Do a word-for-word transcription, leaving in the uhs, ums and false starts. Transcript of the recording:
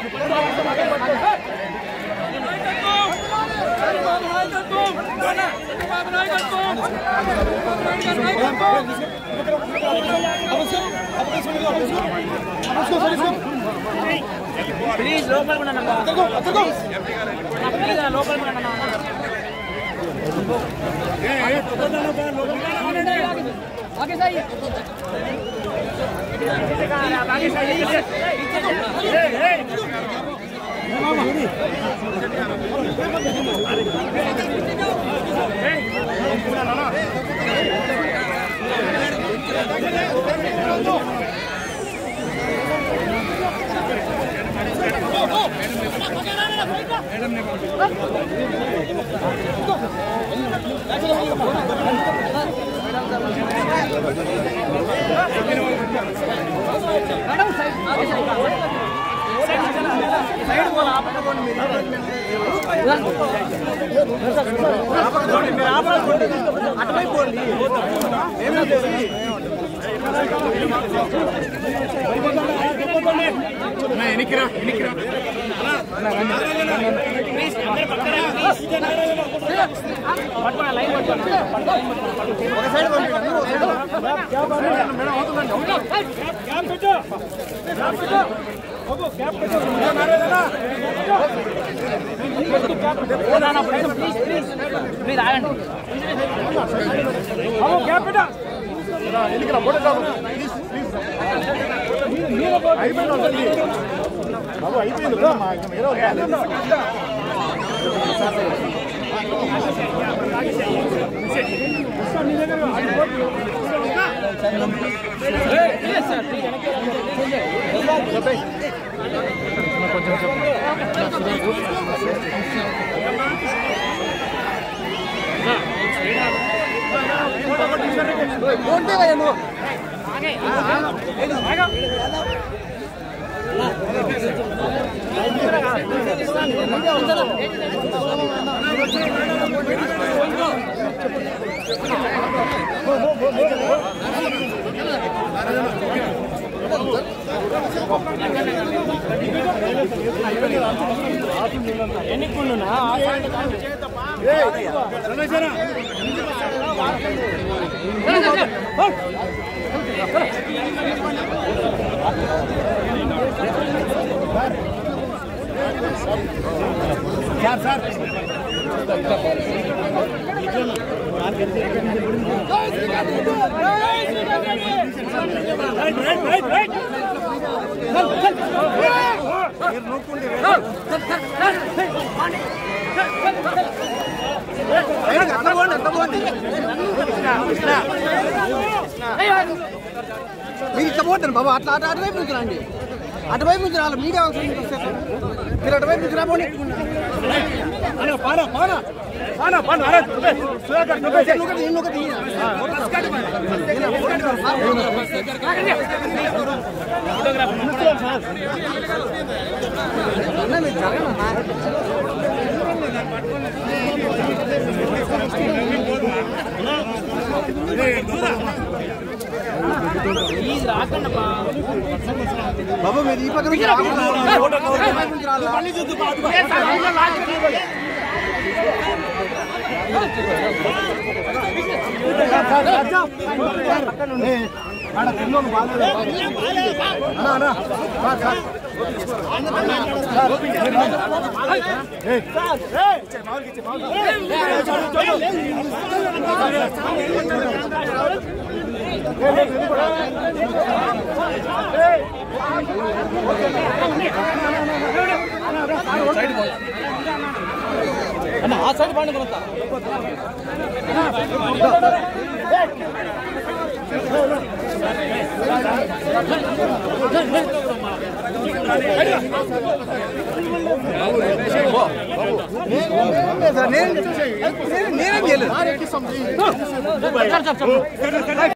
please local में ना please local में ना आगे सही आगे सही मैडम ने साइड बोला आप ఎనికిరా ఎనికిరా ప్లీజ్ అందరూ పక్కన పట్టుకోండి లైన్ పట్టుకోండి ఒక సైడ్ పంపియండి ఒక సైడ్ క్యాప్ మేడం అవుతుందండి క్యాప్ పెట్టు క్యాప్ పెట్టు ఓగో క్యాప్ పెట్టు నారేనా క్యాప్ పెట్టు నా ప్లీజ్ ప్లీజ్ ప్లీజ్ ప్లీజ్ ఆగండి ఓగో క్యాప్ పెట్టు ఎనికిరా ఫోటో కాదు ప్లీజ్ ప్లీజ్ అయిపోయింది బాబు అయిపోయింది బ్రో మా మీరు ఎన్నికున్నా సార్ సార్ మీరు ఇట్లా పోతాను బాబా అట్లా అటు అటువైపు నుంచి రండి అటువైపు నుంచి రాలి మీడియా మీరు అటువైపు నుంచి రాబోండి బాబు మీరు ఈ పక్క నుంచి పిల్లలు ఆ సైడ్ పండు కొనతా నేనేం చేయలేదు